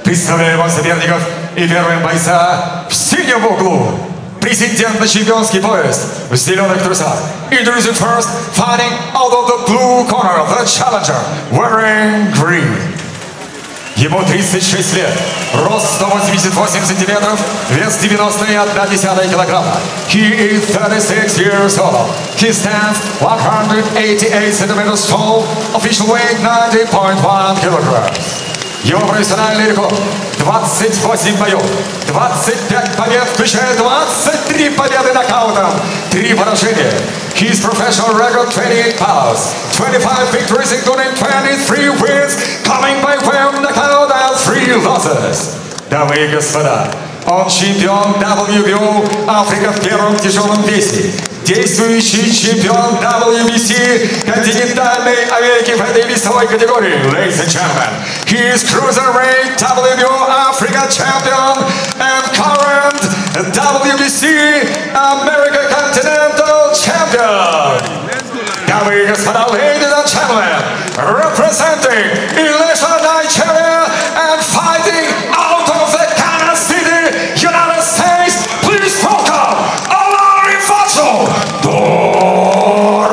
Представляю вам соперников и первым бойца в синем углу. Претендент на чемпионский пояс в зеленых трусах. Introducing first, fighting out of the blue corner, the challenger, wearing green. Ему 36 лет, рост 188 сантиметров, вес 90,1 килограмма. He is 36 years old. He stands 188 centimeters tall, official weight 90.1 kilograms. Его профессиональный рекорд 28 боев, 25 побед, включая 23 победы нокаутом, 3 поражения. His professional record 28 bouts, 25 victories including 23 wins, coming by way of knockout and 3 losses. Дамы и господа, он чемпион WBO Африка в первом тяжелом весе, действующий чемпион WBC континентальной Америки в этой весовой категории. Ladies and gentlemen, he is cruiserweight WBO Africa champion and current WBC America Continental champion. Дамы и господа, ladies and gentlemen, representing Elisha, Nigeria and fighting out of the Kansas City, United States, please welcome Alari Facho Doratola!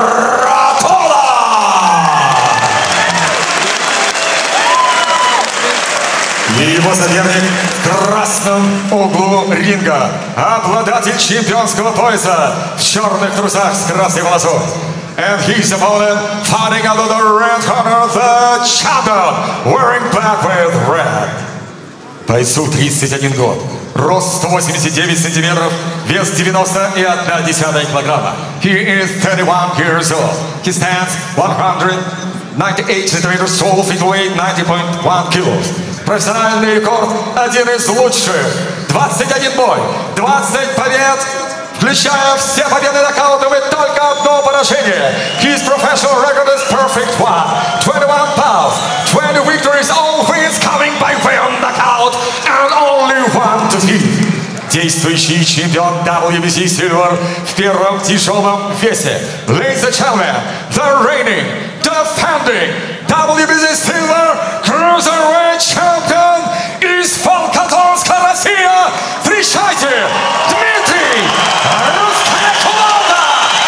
И его соперник в красном углу ринга, обладатель чемпионского пояса в черных трусах с красной волосой. And his opponent fighting out of the red corner, the champion, wearing black with red. Бойцу 31 год, рост 189 сантиметров, вес 90,1 килограмма. He is 31 years old. He stands 198 centimeters tall, feet weight 90.1 kilos. Профессиональный рекорд один из лучших. 21 бой, 20 побед, включая все победы нокаутом и только одно поражение. His professional record is perfect one. 21 bouts, 20 victories, all wins coming by way of knockout and only one defeat. Действующий чемпион WBC Silver в первом тяжелом весе. Ladies and gentlemen, the reigning, defending WBC Silver Cruiserweight Champion из Волгодонска, Россия. Встречайте, Дмитрий Русская Кулада!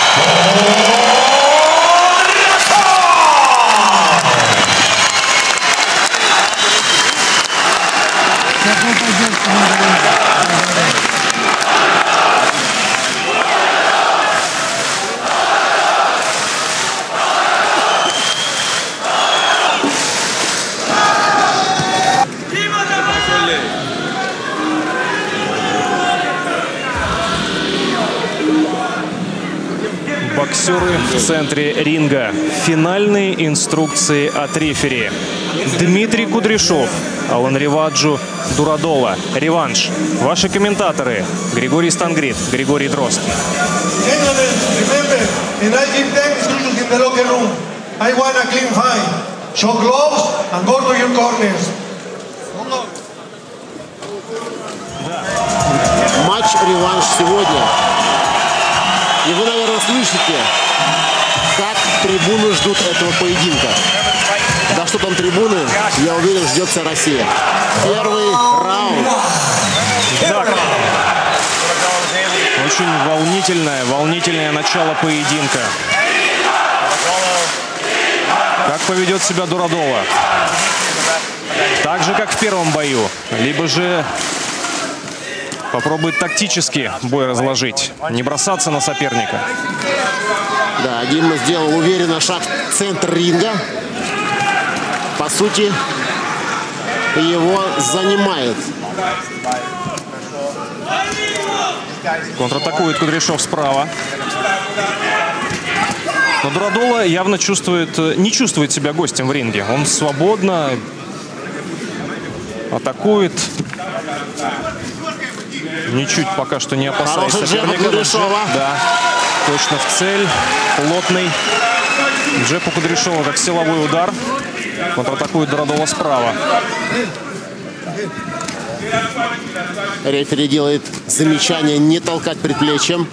Боксеры в центре ринга. Финальные инструкции от рефери. Дмитрий Кудряшов, Аланриваджу Дурадола. Реванш. Ваши комментаторы: Григорий Стангрид, Григорий Дрозд. Матч-реванш сегодня. И вы, наверное, слышите, как трибуны ждут этого поединка. Да что там трибуны, я уверен, ждет вся Россия. Первый раунд. Так. Очень волнительное начало поединка. Как поведет себя Дурадола? Так же, как в первом бою. Либо же попробует тактически бой разложить, не бросаться на соперника. Да, Дима сделал уверенно шаг в центр ринга. По сути, его занимает. Контратакует Кудряшов справа. Но Дурадола явно не чувствует себя гостем в ринге. Он свободно атакует. Ничуть пока что не опасаясь соперника. Да, точно в цель. Плотный. Джеб у Кудряшова как силовой удар. Контратакует Дурадола справа. Рефери делает замечание не толкать предплечьем.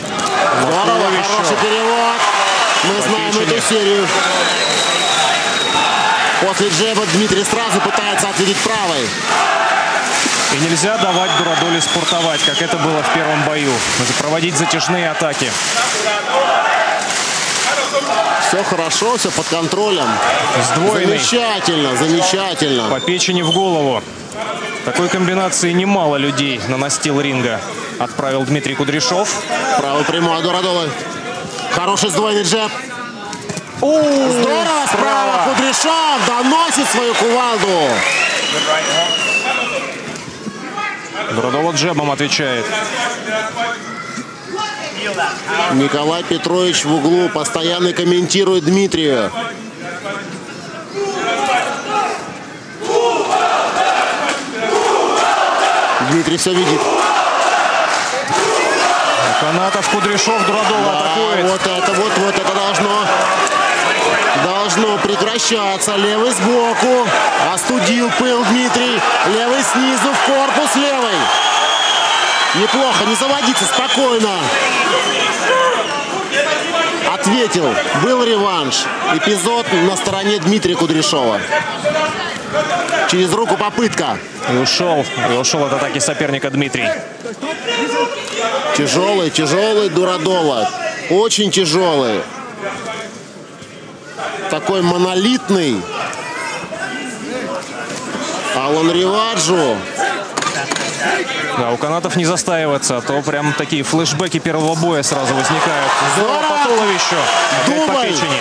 Здорово, хороший перевод. Мы знаем эту серию. После джеба Дмитрий сразу пытается ответить правой. И нельзя давать Дурадоле спортовать, как это было в первом бою. Проводить затяжные атаки. Все хорошо, все под контролем. Сдвоенный. Замечательно, замечательно. По печени в голову. Такой комбинации немало людей на настил ринга отправил Дмитрий Кудряшов. Правый прямой от Дурадолы. Хороший сдвоенный джеб. Здорово справа. Кудряшов доносит свою кувалду. Дурадола джебом отвечает. Николай Петрович в углу постоянно комментирует Дмитрия. Дмитрий все видит. Канатов, Кудряшов, Дурадола атакует. Вот это должно прекращаться. Левый сбоку. Остудил пыл Дмитрий. Левый снизу в корпус левый. Неплохо, не заводиться, спокойно. Ответил. Был реванш. Эпизод на стороне Дмитрия Кудряшова. Через руку попытка. И ушел от атаки соперника Дмитрий. Тяжелый Дурадола. Очень тяжелый. Такой монолитный. Алан Риваджу. Да, у канатов не застаиваться, а то прям такие флешбеки первого боя сразу возникают. Здорово по туловищу. Опять по печени.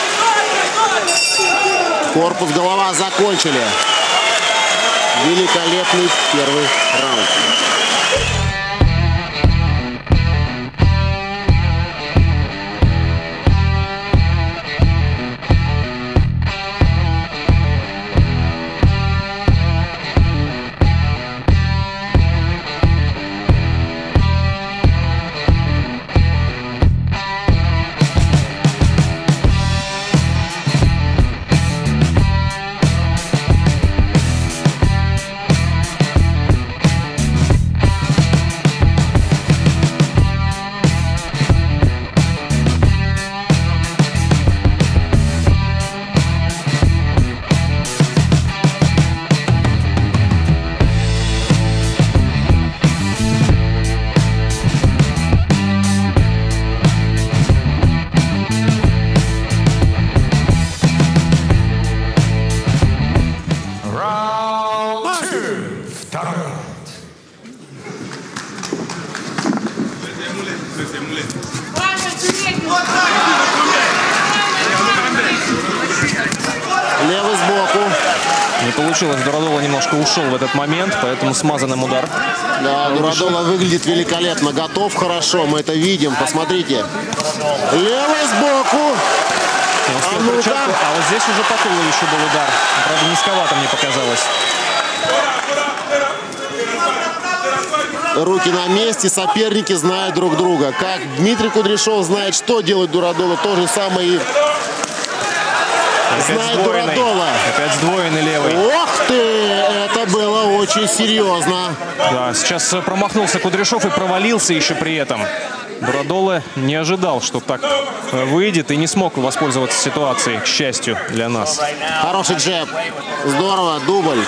Корпус, голова закончили. Великолепный первый раунд. Левый сбоку. Не получилось. Дурадола немножко ушел в этот момент, поэтому смазанным удар. Да, Дурадола выглядит великолепно. Готов хорошо, мы это видим. Посмотрите. Левый сбоку. А вот здесь уже по туловищу был удар. Правда, низковато мне показалось. Руки на месте, соперники знают друг друга. Как Дмитрий Кудряшов знает, что делать Дурадола, то же самое и знает Дурадола. Опять сдвоенный левый. Ох ты! Это было очень серьезно. Да, сейчас промахнулся Кудряшов и провалился еще при этом. Дурадола не ожидал, что так выйдет, и не смог воспользоваться ситуацией, к счастью для нас. Хороший джеб. Здорово, дубль.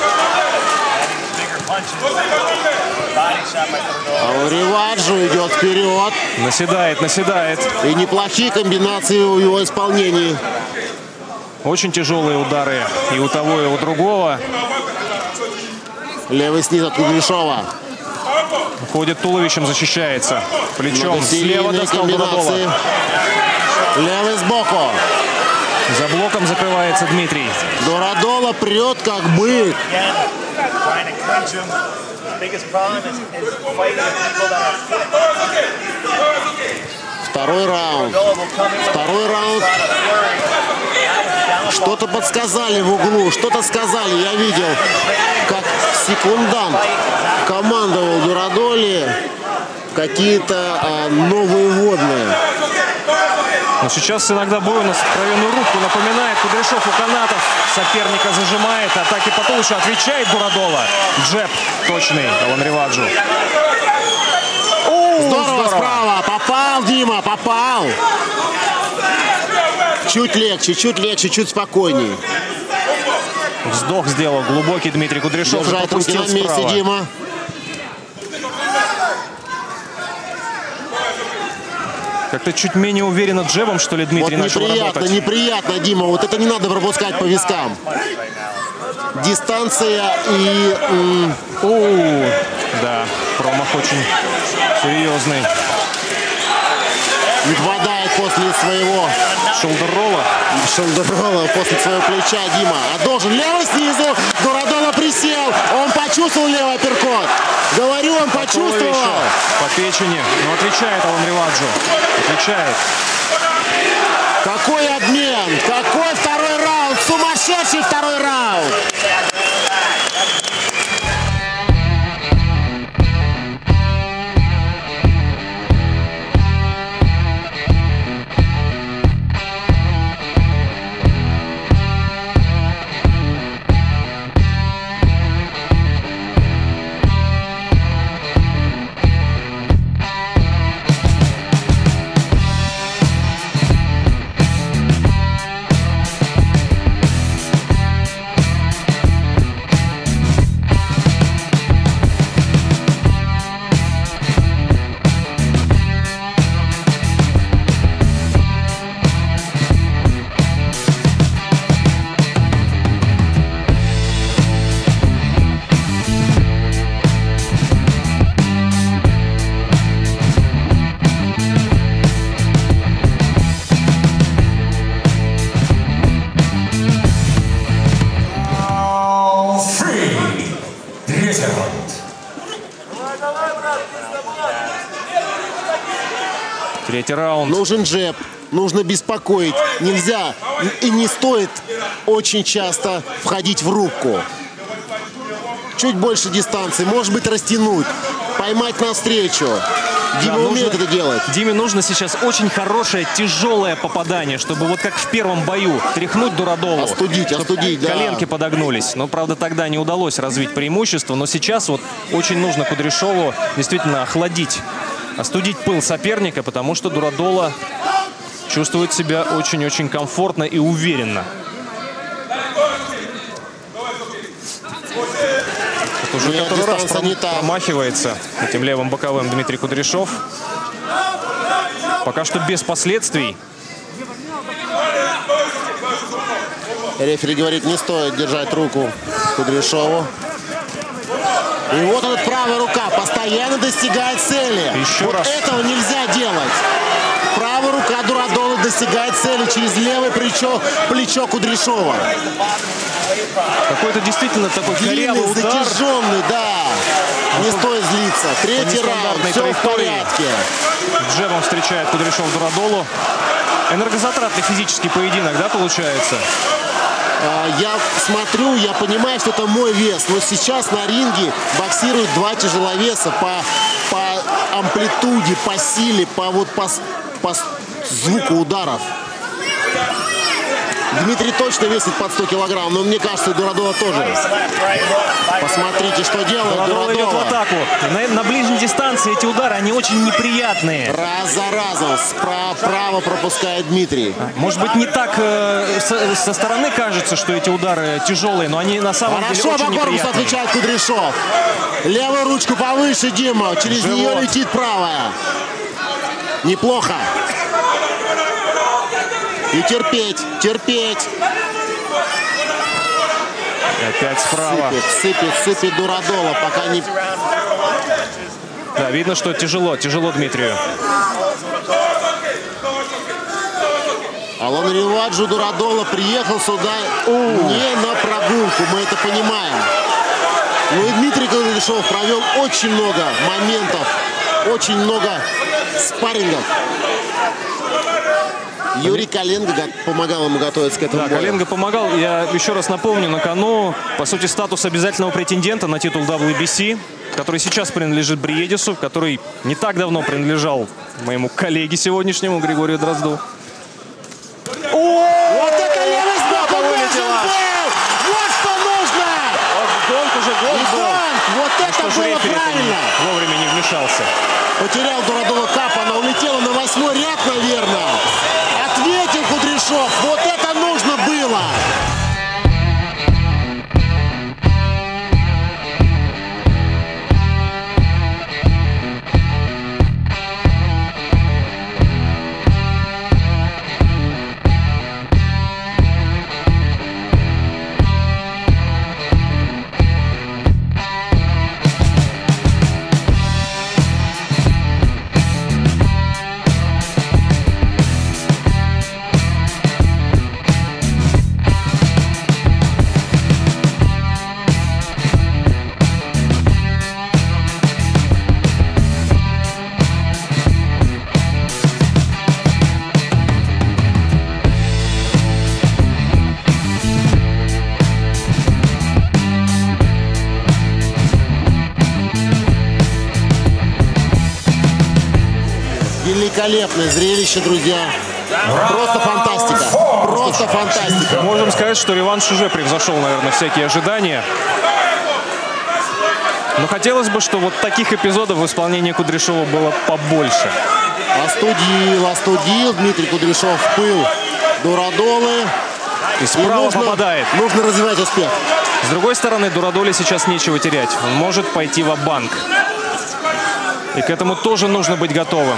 А Риваджу идет вперед. Наседает. И неплохие комбинации в его исполнении. Очень тяжелые удары и у того, и у другого. Левый снизу от Кудряшова. Ходит туловищем, защищается. Плечом слева достал Дурадола. Левый сбоку. За блоком закрывается Дмитрий. Дурадола прет как бык. Второй раунд. Что-то подсказали в углу, что-то сказали. Я видел, как секундант командовал Дурадоле какие-то новые водные. Но сейчас иногда бой у нас откровенную рубку напоминает. Кудряшов у канатов соперника зажимает. Атаки по туловищу отвечает Дурадола. Джеб точный Алан Риваджу. Здорово справа. Попал, Дима, попал. Чуть легче, чуть спокойней. Вздох сделал глубокий Дмитрий Кудряшов. Держать и пропустил руки на месте, справа. Дима. Как-то чуть менее уверенно джебом, что ли, Дмитрий Вот начал работать. неприятно, Дима. Вот это не надо пропускать по вискам. Дистанция и... Да, промах очень серьезный. Не попадает после своего шолдерролла, после своего плеча Дима. А должен левый снизу. Дурадоло присел. Он почувствовал левый апперкот. Говорю, он почувствовал. По печени. Но отвечает Алан Риваджу. Отвечает. Какой обмен. Какой второй раунд. Сумасшедший второй раунд. Третий раунд. Нужен джеб. Нужно беспокоить. Нельзя и не стоит очень часто входить в рубку. Чуть больше дистанции. Может быть, растянуть. Поймать навстречу. Дима умеет это делать. Диме нужно сейчас очень хорошее, тяжелое попадание, чтобы вот как в первом бою тряхнуть Дурадолу. Остудить, да. Коленки подогнулись. Но, правда, тогда не удалось развить преимущество. Но сейчас вот очень нужно Кудряшову действительно охладить, остудить пыл соперника, потому что Дурадоло чувствует себя очень-очень комфортно и уверенно. Это уже который раз промахивается этим левым боковым Дмитрий Кудряшов. Пока что без последствий. Рефери говорит, не стоит держать руку Кудряшову. И вот эта правая рука постоянно достигает цели. Еще вот раз. Этого нельзя делать. Правая рука Дурадолы достигает цели через левое плечо Кудряшова. Какой-то действительно такой корявый удар. Затяженный, да. Не стоит злиться. Третий раунд. Все в порядке. Джебом встречает Кудряшов Дурадолу. Энергозатратный физический поединок, да, получается? Я смотрю, я понимаю, что это мой вес. Но сейчас на ринге боксируют два тяжеловеса по амплитуде, по силе, по звуку ударов. Дмитрий точно весит под 100 килограмм, но мне кажется, и Дурадоло тоже. Посмотрите, что делает Дурадоло. Идет в атаку. На ближней дистанции эти удары, они очень неприятные. Раз за разом справа пропускает Дмитрий. Может быть, не так со стороны кажется, что эти удары тяжелые, но они на самом деле очень неприятные. Хорошо по корпусу отвечает Кудряшов. Левую ручку повыше, Дима. Через нее летит правая. Неплохо. И терпеть. Опять справа. Сыпет Дурадоло, пока не... Да, видно, что тяжело Дмитрию. Алан Риваджу Дурадоло приехал сюда не на прогулку, мы это понимаем. Но и Дмитрий Кудряшов провел очень много моментов, очень много спаррингов. Юрий Коленго помогал ему готовиться к этому бою. Коленго помогал. Я еще раз напомню, на кону, по сути, статус обязательного претендента на титул WBC, который сейчас принадлежит Бриедису, который не так давно принадлежал моему коллеге сегодняшнему, Григорию Дрозду. Вот это левый сбоку вылетел! Вот что нужно! Гонг уже был. Вот это было правильно! Вовремя не вмешался. Потерял Дурадоло кап, она улетела на 8-й ряд, наверное. Ответил Кудряшов. Вот это нужно было! великолепное зрелище, друзья. Просто фантастика. Просто фантастика. Можем сказать, что реванш уже превзошел, наверное, всякие ожидания. Но хотелось бы, чтобы вот таких эпизодов в исполнении Кудряшова было побольше. Остудил Дмитрий Кудряшов в пыл Дурадолы. И справа попадает. Нужно развивать успех. С другой стороны, Дурадоле сейчас нечего терять. Он может пойти ва-банк. И к этому тоже нужно быть готовым.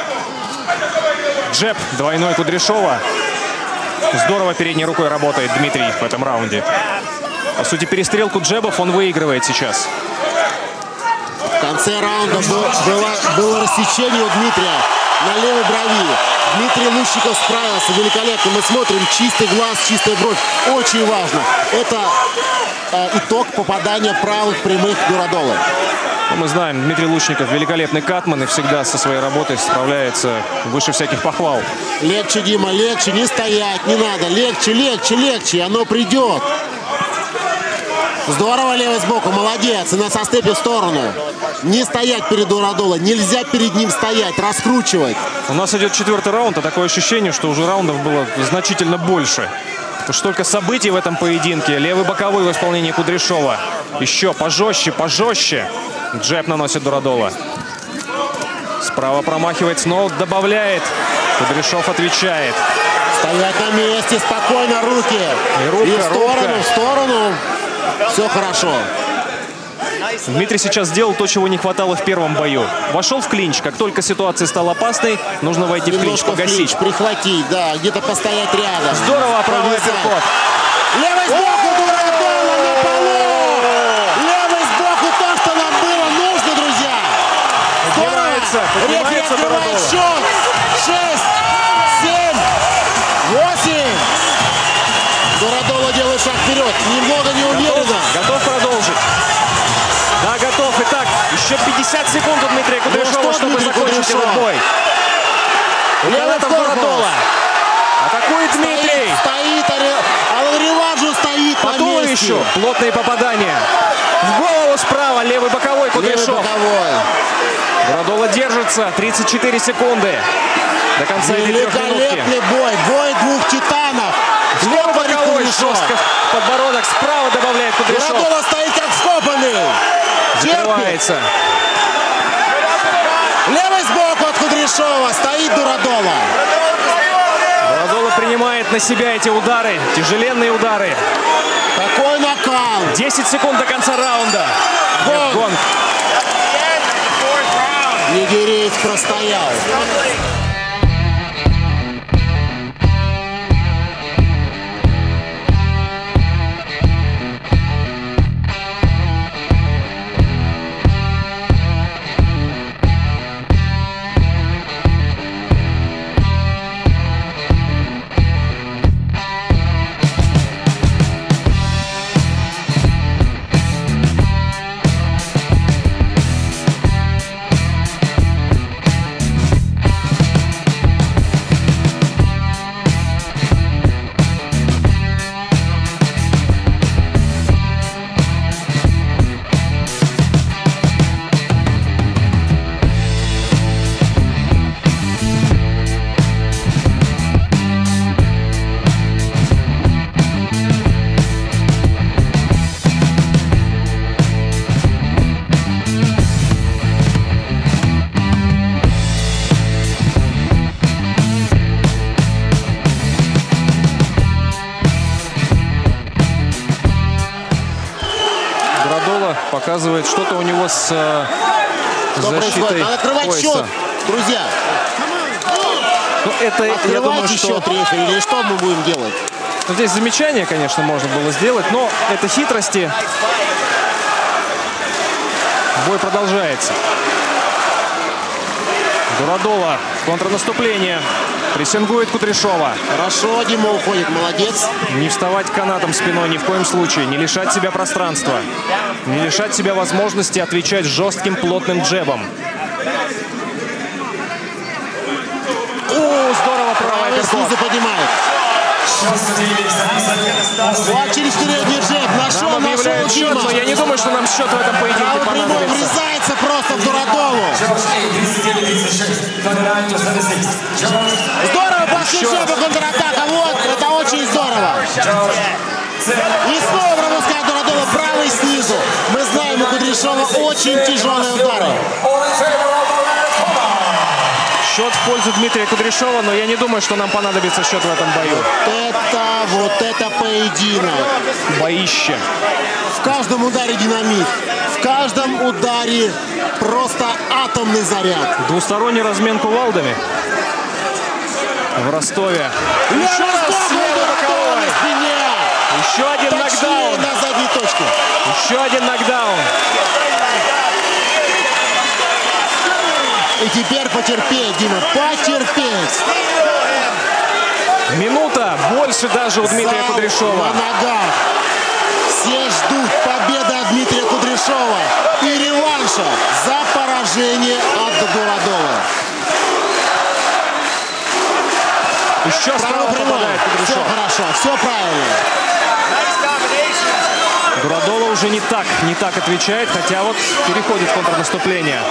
Джеб двойной Кудряшова. Здорово передней рукой работает Дмитрий в этом раунде. По сути, перестрелку джебов он выигрывает сейчас. В конце раунда было рассечение у Дмитрия на левой брови. Дмитрий Лущиков справился великолепно. Мы смотрим, чистый глаз, чистая бровь. Очень важно. Это итог попадания правых прямых Дурадолы. Мы знаем, Дмитрий Лучников великолепный катман и всегда со своей работой справляется выше всяких похвал. Легче, Дима, легче, не стоять, не надо. Легче, легче, легче, оно придет. Здорово левый сбоку, молодец. И на состепе в сторону. Не стоять перед Дурадолой, нельзя перед ним стоять, раскручивать. У нас идет 4-й раунд, а такое ощущение, что уже раундов было значительно больше. Уж столько событий в этом поединке. Левый боковой в исполнении Кудряшова. Еще пожестче, пожестче. Джеб наносит Дурадола. Справа промахивает, снова добавляет. Кудряшов отвечает. Стоять на месте, спокойно руки. И в сторону, в сторону. Все хорошо. Дмитрий сейчас сделал то, чего не хватало в первом бою. Вошел в клинч. Как только ситуация стала опасной, нужно войти в клинч, погасить. Прихватить, да, где-то постоять рядом. Здорово, правый апперкот. Левый сбоку Дурадола на полу. Левый сбоку то, что нам было нужно, друзья. Рефери открывает счет. 6, 7, 8. Дурадола делает шаг вперед. Немного неуверенно. Готов продолжить. Да, готов. Итак, еще 50 секунд у Дмитрия Кудряшова, чтобы закончить этот бой. Дурадола. Атакует Дмитрий. Стоит, а реваншу стоит по туловищу. Плотные попадания. В голову справа. Левый боковой Кудряшов. Дурадола держится. 34 секунды. До конца этой трехминутки. Великолепный бой. Бой двух титанов. Левый боковой. Жестко подбородок. Справа добавляет Кудряшов. Дурадола стоит как вкопанный. Закрывается. Левый сбоку от Кудряшова. Стоит Дурадола. Дурадола принимает на себя эти удары. Тяжеленные удары. Какой накал. 10 секунд до конца раунда. Гонг. Нигериец простоял. Показывает, что-то у него с защитой. Надо открывать счет, друзья. Ну, это, я думаю, что... счет рефери, или что мы будем делать? Ну, здесь замечание, конечно, можно было сделать, но это хитрости. Бой продолжается. Дурадола в контрнаступление. Прессингует Кудряшова. Хорошо, Дима уходит, молодец. Не вставать канатом спиной ни в коем случае. Не лишать себя пространства. Не лишать себя возможности отвечать жестким плотным джебом. Здорово, правый апперкот. Поднимает. Вот через передний джеб. Нашел, счет, но я не думаю, что нам счет в этом поединке понадобится. Врезается просто в Дурадолу. Здорово пошли контратака. Вот, это очень здорово. И снова пропускает Дурадола правый снизу. Мы знаем, у Кудряшова очень тяжелые удары. Счет в пользу Дмитрия Кудряшова, но я не думаю, что нам понадобится счет в этом бою. Вот это поединок. Боище. В каждом ударе динамит. В каждом ударе просто атомный заряд. Двусторонний размен кувалдами в Ростове. Еще раз боковой на спине. Еще один нокдаун. На задней точке. Еще один нокдаун. И теперь потерпеть, Дима, потерпеть. Минута больше даже у Дмитрия Кудряшова. На ногах. Все ждут победы от Дмитрия Кудряшова и реванша за поражение от Дурадола. Еще справа попадает Кудряшов. Все хорошо, все правильно. Дурадола уже не так отвечает, хотя вот переходит в контрнаступление.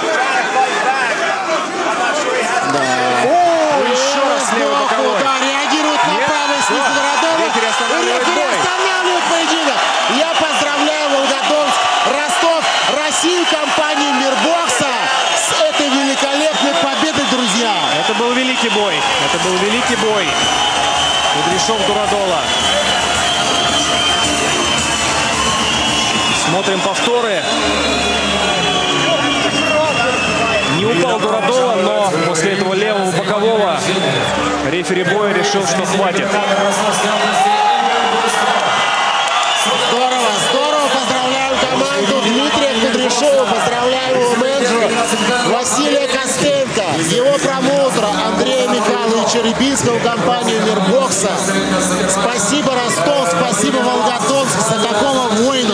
Да. Еще раз левый боковой. Да, реагирует на правый снизу Дурадола. Рефери останавливает поединок. Я поздравляю Волгодонск, Ростов, Россию, компанию Мирбокса с этой великолепной победой, друзья. Это был великий бой. Это был великий бой. Кудряшов, Дурадола. Смотрим повторы. Не упал Дурадола, но после этого левого бокового рефери боя решил, что хватит. Здорово. Поздравляю команду Дмитрия Кудряшова. Поздравляю его менеджера Василия Костенко, его промоутера Андрея Михайловича Рябинского, компанию Мирбокса. Спасибо, Ростов, спасибо, Волгодонск, за такого воина.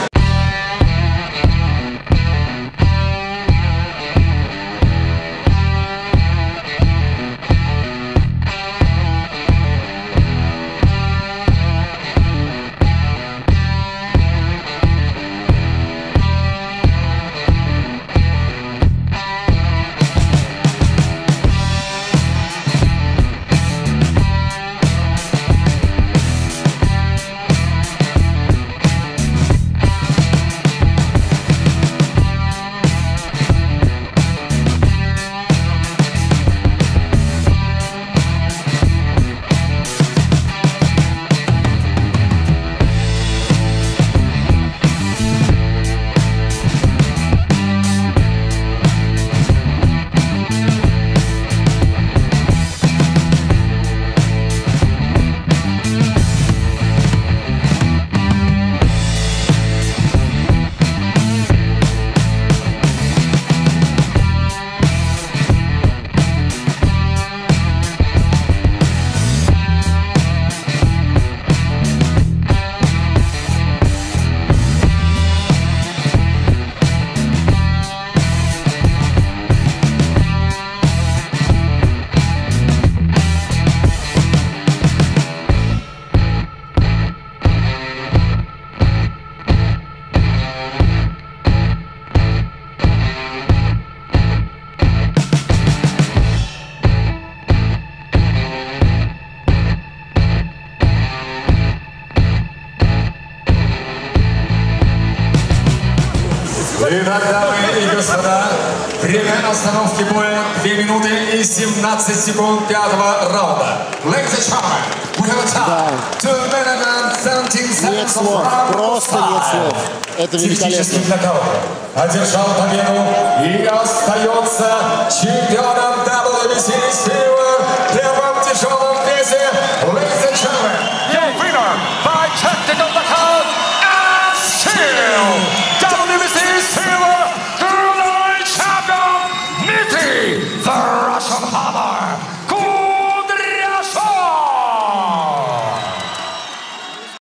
Итак, дамы и господа, время остановки боя 2 минуты и 17 секунд 5-го раунда. Ladies and gentlemen, we have a time to minute 17 seconds. Нет слов, просто нет слов. Это великолепно. Одержал победу и остается чемпионом WBC Silver в первом тяжелом весе. Ladies and gentlemen, your winner by technical